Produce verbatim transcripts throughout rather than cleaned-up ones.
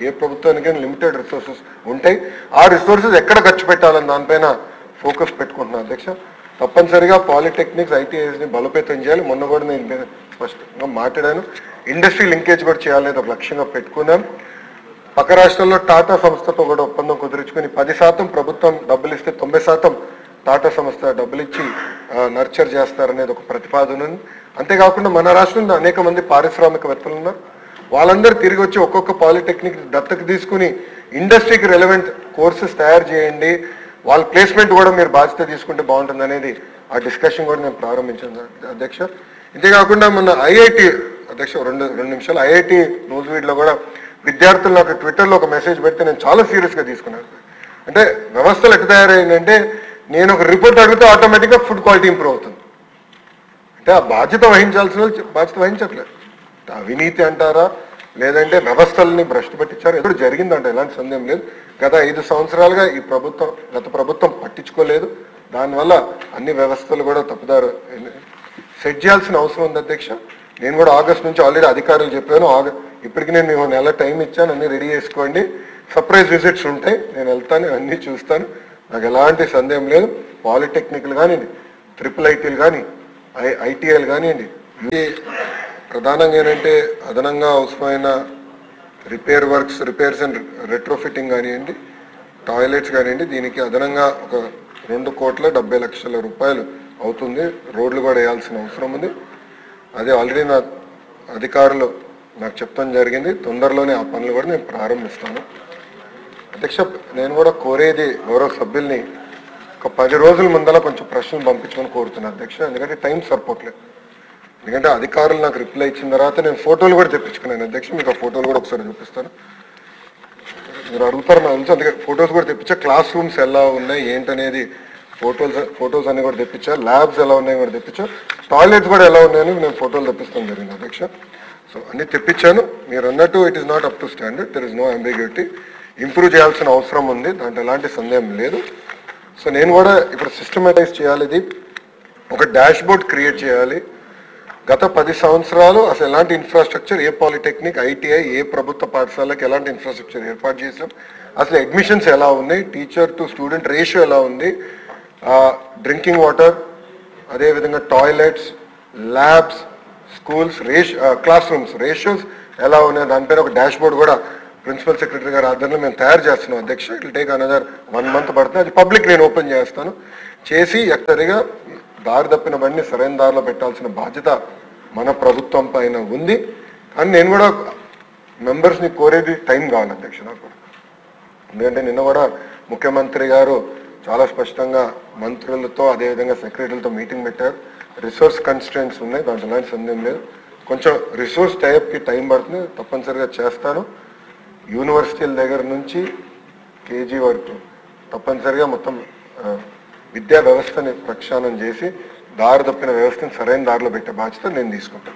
ఏ ప్రభుత్వానికి limited resources ఉంటాయి. ఆ రిసోర్సెస్ ఎక్కడ ఖర్చు పెట్టాలని దానిపైన ఫోకస్ పెట్టుకుంటున్నాను అధ్యక్ష. తప్పనిసరిగా పాలిటెక్నిక్స్ ఐటీఐస్ని బలోపేతం చేయాలి. మొన్న కూడా నేను స్పష్టంగా మాట్లాడాను. ఇండస్ట్రీ లింకేజ్ కూడా చేయాలనేది ఒక లక్ష్యంగా పెట్టుకున్నాం. పక్క రాష్ట్రాల్లో టాటా సంస్థతో కూడా ఒప్పందం కుదుర్చుకుని పది శాతం ప్రభుత్వం డబ్బులు ఇస్తే తొంభై శాతం టాటా సంస్థ డబ్బులు ఇచ్చి నర్చర్ చేస్తారనేది ఒక ప్రతిపాదన. అంతేకాకుండా మన రాష్ట్రంలో అనేక మంది పారిశ్రామికవేత్తలు ఉన్నారు. వాళ్ళందరూ తిరిగి వచ్చి ఒక్కొక్క పాలిటెక్నిక్ దత్తకు తీసుకుని ఇండస్ట్రీకి రెలవెంట్ కోర్సెస్ తయారు చేయండి, వాళ్ళ ప్లేస్మెంట్ కూడా మీరు బాధ్యత తీసుకుంటే బాగుంటుంది అనేది ఆ డిస్కషన్ కూడా నేను ప్రారంభించాను అధ్యక్ష. ఇంతేకాకుండా మన ఐఐటి అధ్యక్ష రెండు రెండు నిమిషాలు ఐఐటి న్యూస్వీడ్లో కూడా విద్యార్థులు నాకు ట్విట్టర్లో ఒక మెసేజ్ పెడితే నేను చాలా సీరియస్గా తీసుకున్నాను. అంటే వ్యవస్థలు ఎట్లా తయారైందంటే నేను ఒక రిపోర్ట్ అడిగితే ఆటోమేటిక్గా ఫుడ్ క్వాలిటీ ఇంప్రూవ్ అవుతుంది. అంటే ఆ బాధ్యత వహించాల్సిన వాళ్ళు బాధ్యత వహించట్లేదు. అవినీతి అంటారా లేదంటే వ్యవస్థల్ని భ్రష్టు పట్టించారు ఎప్పుడు జరిగిందంట, ఎలాంటి సందేహం లేదు. గత ఐదు సంవత్సరాలుగా ఈ ప్రభుత్వం గత ప్రభుత్వం పట్టించుకోలేదు. దానివల్ల అన్ని వ్యవస్థలు కూడా తప్పుదారు సెట్ చేయాల్సిన అవసరం ఉంది అధ్యక్ష. నేను కూడా ఆగస్ట్ నుంచి ఆల్రెడీ అధికారులు చెప్పాను. ఆగ ఇప్పటికి నేను మీకు నెల టైం ఇచ్చాను, అన్ని రెడీ చేసుకోండి. సర్ప్రైజ్ విజిట్స్ ఉంటాయి, నేను వెళ్తాను, అన్నీ చూస్తాను, నాకు ఎలాంటి సందేహం లేదు. పాలిటెక్నిక్లు కానివ్వండి, ట్రిపుల్ ఐటీలు కానీ ఐ ఐటీఐలు కానివ్వండి, ఇది ప్రధానంగా ఏంటంటే అదనంగా అవసరమైన repair works repairs and retrofitting కానివ్వండి, టాయిలెట్స్ కానివ్వండి, దీనికి అదనంగా ఒక రెండు కోట్ల డెబ్బై లక్షల రూపాయలు అవుతుంది. రోడ్లు కూడా వేయాల్సిన అవసరం ఉంది. అదే ఆల్రెడీ నా అధికారులు నాకు చెప్తాం జరిగింది. తొందరలోనే ఆ పనులు కూడా నేను ప్రారంభిస్తాను అధ్యక్ష. నేను కూడా కోరేది గౌరవ సభ్యుల్ని ఒక పది రోజుల ముందర కొంచెం ప్రశ్నలు పంపించమని కోరుతున్నాను అధ్యక్ష. ఎందుకంటే టైం సరిపోట్లేదు. ఎందుకంటే అధికారులు నాకు రిప్లై ఇచ్చిన తర్వాత నేను ఫోటోలు కూడా తెప్పించుకున్నాను అధ్యక్ష. మీకు ఆ ఫోటోలు కూడా ఒకసారి చూపిస్తాను. మీరు అడుగుతారు నాకు తెలుసు, అందుకే ఫొటోస్ కూడా తెప్పించా. క్లాస్ రూమ్స్ ఎలా ఉన్నాయి ఏంటనేది ఫోటోస్ ఫొటోస్ అన్ని కూడా తెప్పించా. ల్యాబ్స్ ఎలా ఉన్నాయి కూడా తెప్పించా. టాయిలెట్స్ కూడా ఎలా ఉన్నాయని నేను ఫోటోలు తెప్పిస్తాను జరిగింది అధ్యక్ష. సో అన్ని తెప్పించాను. మీరు అన్నట్టు it is not up to standard, there is no ambiguity. Improve చేయాల్సిన అవసరం ఉంది, దాంట్లో ఎలాంటి సందేహం లేదు. సో నేను కూడా ఇప్పుడు సిస్టమేటైజ్ చేయాలి, ఇది ఒక డాష్ బోర్డ్ క్రియేట్ చేయాలి. గత పది సంవత్సరాలు అసలు ఎలాంటి ఇన్ఫ్రాస్ట్రక్చర్, ఏ పాలిటెక్నిక్ ఐటీఐ ఏ ప్రభుత్వ పాఠశాలకు ఎలాంటి ఇన్ఫ్రాస్ట్రక్చర్ ఏర్పాటు చేసాం, అసలు అడ్మిషన్స్ ఎలా ఉన్నాయి, టీచర్ టు స్టూడెంట్ రేషియో ఎలా ఉంది, డ్రింకింగ్ వాటర్, అదేవిధంగా టాయిలెట్స్, ల్యాబ్స్, స్కూల్స్ రేష్ క్లాస్ రూమ్స్ రేషియోస్ ఎలా ఉన్నాయి, దానిపైన ఒక డాష్ బోర్డ్ కూడా ప్రిన్సిపల్ సెక్రటరీ గారి ఆధ్వర్యంలో మేము తయారు చేస్తున్నాం అధ్యక్ష. It will take another one month పడుతుంది. అది పబ్లిక్ నేను ఓపెన్ చేస్తాను. చేసి ఎక్కడిగా దారి తప్పిన బండిని సరైన దారిలో పెట్టాల్సిన బాధ్యత మన ప్రభుత్వం పైన ఉంది. కానీ నేను కూడా మెంబర్స్ని కోరేది టైం కావాలి అధ్యక్ష నాకు. ఎందుకంటే నిన్న కూడా ముఖ్యమంత్రి గారు చాలా స్పష్టంగా మంత్రులతో అదేవిధంగా సెక్రటరీలతో మీటింగ్ పెట్టారు. రిసోర్స్ కన్స్ట్రెంట్స్ ఉన్నాయి, దాంట్లో ఎలాంటి సందేహం లేదు. కొంచెం రిసోర్స్ టైప్కి టైం పడుతుంది, తప్పనిసరిగా చేస్తాను. యూనివర్సిటీల దగ్గర నుంచి కేజీ వరకు తప్పనిసరిగా మొత్తం విద్యా వ్యవస్థని ప్రక్షాళన చేసి దారి తప్పిన వ్యవస్థను సరైన దారిలో పెట్టే బాధ్యత నేను తీసుకుంటాను.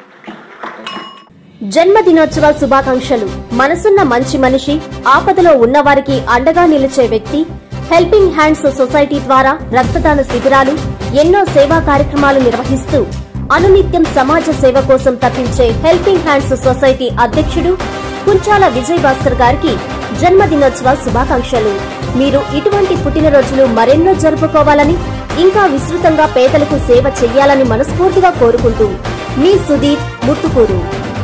జన్మదినోత్సవ శుభాకాంక్షలు. మనసున్న మంచి మనిషి, ఆపదలో ఉన్న వారికి అండగా నిలిచే వ్యక్తి. హెల్పింగ్ హ్యాండ్స్ సొసైటీ ద్వారా రక్తదాన శిబిరాలు, ఎన్నో సేవా కార్యక్రమాలు నిర్వహిస్తూ అనునిత్యం సమాజ సేవ కోసం తప్పించే హెల్పింగ్ హ్యాండ్స్ సొసైటీ అధ్యక్షుడు కుంచాల విజయ్ భాస్కర్ గారికి జన్మదినోత్సవ శుభాకాంక్షలు. మీరు ఇటువంటి పుట్టినరోజులు మరెన్నో జరుపుకోవాలని, ఇంకా విస్తృతంగా పేదలకు సేవ చెయ్యాలని మనస్ఫూర్తిగా కోరుకుంటూ మీ సుధీర్ ముత్తుకూరు.